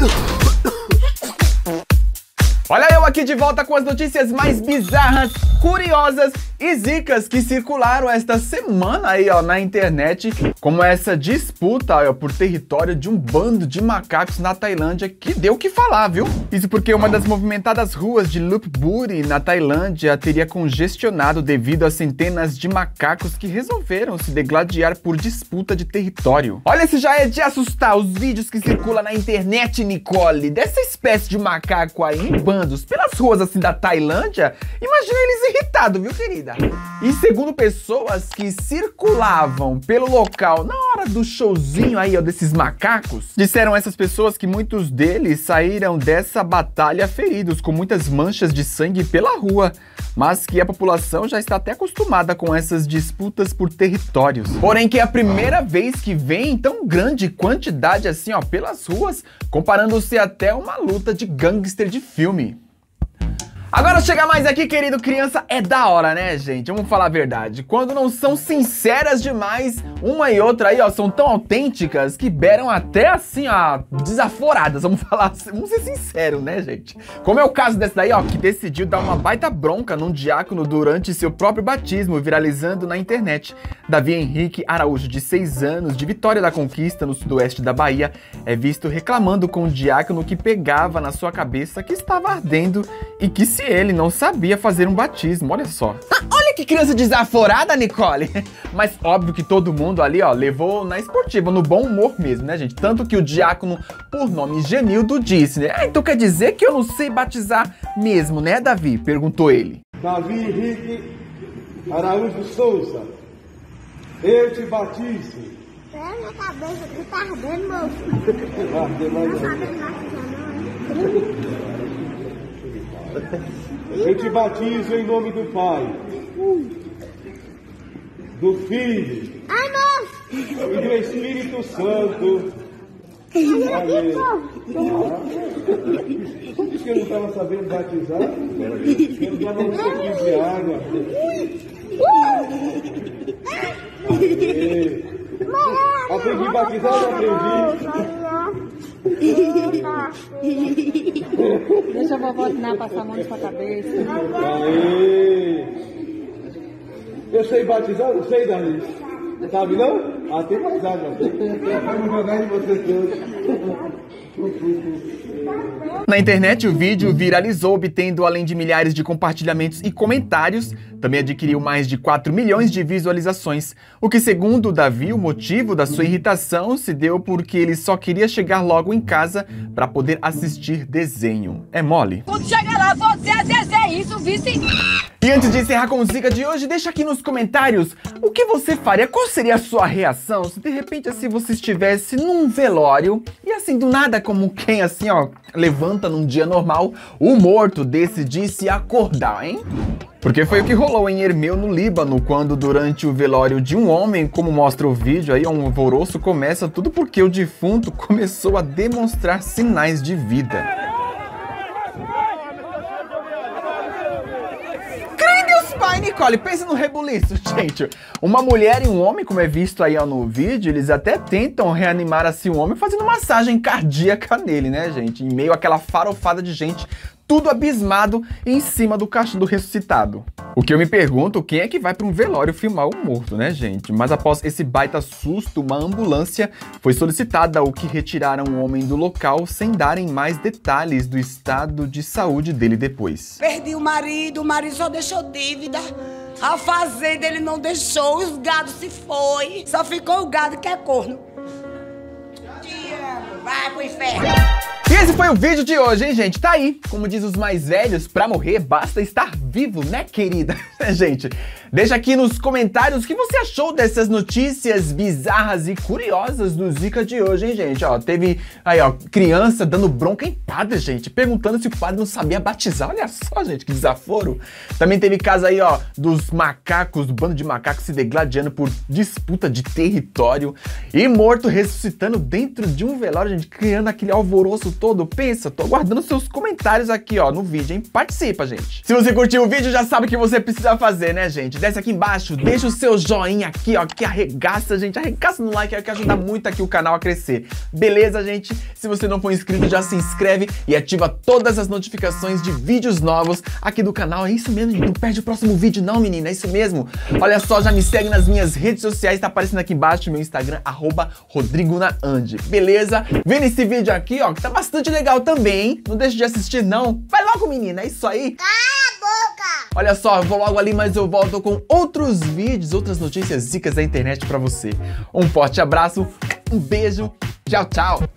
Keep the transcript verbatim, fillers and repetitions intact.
Olha eu aqui de volta com as notícias mais bizarras, curiosas e zicas que circularam esta semana aí, ó, na internet, como essa disputa, ó, por território de um bando de macacos na Tailândia que deu o que falar, viu? Isso porque uma das movimentadas ruas de Lopburi, na Tailândia, teria congestionado devido a centenas de macacos que resolveram se degladiar por disputa de território. Olha, se já é de assustar os vídeos que circulam na internet, Nicole, dessa espécie de macaco aí em bandos pelas ruas assim da Tailândia, imagina eles irritados, viu, querida? E segundo pessoas que circulavam pelo local na hora do showzinho aí, ó, desses macacos, disseram essas pessoas que muitos deles saíram dessa batalha feridos, com muitas manchas de sangue pela rua, mas que a população já está até acostumada com essas disputas por territórios. Porém que é a primeira vez que vem tão grande quantidade assim, ó, pelas ruas, comparando-se até uma luta de gangster de filme. Agora chega mais aqui, querido, criança é da hora, né, gente? Vamos falar a verdade. Quando não são sinceras demais, uma e outra aí, ó, são tão autênticas que beiram até assim, ó, desaforadas, vamos falar assim, vamos ser sinceros, né, gente? Como é o caso dessa daí, ó, que decidiu dar uma baita bronca num diácono durante seu próprio batismo, viralizando na internet. Davi Henrique Araújo, de seis anos, de Vitória da Conquista, no sudoeste da Bahia, é visto reclamando com o diácono que pegava na sua cabeça que estava ardendo e que se ele não sabia fazer um batismo, olha só. Ah, olha que criança desaforada, Nicole. Mas óbvio que todo mundo ali, ó, levou na esportiva, no bom humor mesmo, né, gente? Tanto que o diácono, por nome Genildo, disse, né? Ah, então quer dizer que eu não sei batizar mesmo, né, Davi? Perguntou ele. Davi Henrique Araújo Souza, eu te batizo. É, minha cabeça que tá ardendo, moço. Ardendo mais Não sabendo batizar, não, é? Eu te batizo em nome do Pai, do Filho Ai, moço! e do Espírito Santo. Amém. Como que eu não estava sabendo batizar? Eu dava um pouquinho de água. Amém. Aprendi a batizar ou aprendi? Deixa a vovó ensinar a passar a mão na sua cabeça. Aê. Eu sei batizar? Não sei, Dani. Sabe não? Ah, tem mais água. Vamos jogar em você todos. Na internet, o vídeo viralizou, obtendo, além de milhares de compartilhamentos e comentários, também adquiriu mais de quatro milhões de visualizações, o que, segundo o Davi, o motivo da sua irritação se deu porque ele só queria chegar logo em casa para poder assistir desenho. É mole? Quando chegar lá, você é isso, vice. E antes de encerrar com o Zica de hoje, deixa aqui nos comentários o que você faria, qual seria a sua reação se de repente assim você estivesse num velório e assim do nada, como quem assim ó, levanta num dia normal, o morto decidisse acordar, hein? Porque foi o que rolou em Ermeu, no Líbano, quando durante o velório de um homem, como mostra o vídeo aí, um alvoroço começa tudo porque o defunto começou a demonstrar sinais de vida. Pai, Nicole, pensa no rebuliço, gente. Uma mulher e um homem, como é visto aí ó, no vídeo, eles até tentam reanimar assim o homem fazendo massagem cardíaca nele, né, gente? Em meio àquela farofada de gente, tudo abismado em cima do caixão do ressuscitado. O que eu me pergunto, quem é que vai para um velório filmar o morto, né, gente? Mas após esse baita susto, uma ambulância foi solicitada, o que retiraram o homem do local sem darem mais detalhes do estado de saúde dele depois. Perdi o marido, o marido só deixou dívida. A fazenda ele não deixou, os gados se foi. Só ficou o gado que é corno. Te amo, vai pro inferno. E esse foi o vídeo de hoje, hein, gente? Tá aí, como diz os mais velhos, pra morrer basta estar vivo, né, querida? Gente, deixa aqui nos comentários o que você achou dessas notícias bizarras e curiosas do Zica de hoje, hein, gente? Ó, teve aí, ó, criança dando bronca em padre, gente, perguntando se o padre não sabia batizar. Olha só, gente, que desaforo. Também teve caso aí, ó, dos macacos, do bando de macacos se degladiando por disputa de território e morto ressuscitando dentro de um velório, gente, criando aquele alvoroço todo. Pensa, tô aguardando seus comentários aqui, ó, no vídeo, hein? Participa, gente. Se você curtiu o vídeo, já sabe o que você precisa fazer, né, gente? desce aqui embaixo, deixa o seu joinha aqui, ó, que arregaça, gente, arregaça no like, que ajuda muito aqui o canal a crescer. Beleza, gente? Se você não for inscrito, já se inscreve e ativa todas as notificações de vídeos novos aqui do canal. É isso mesmo, não perde o próximo vídeo não, menina, é isso mesmo. Olha só, já me segue nas minhas redes sociais, tá aparecendo aqui embaixo meu Instagram, arroba Rodrigo Naandi, beleza? Vê nesse vídeo aqui, ó, que tá bastante legal também, hein? Não deixa de assistir não. Vai logo, menina, é isso aí. Cala a boca! Olha só, eu vou logo ali, mas eu volto com outros vídeos, outras notícias zicas da internet pra você. Um forte abraço, um beijo, tchau, tchau.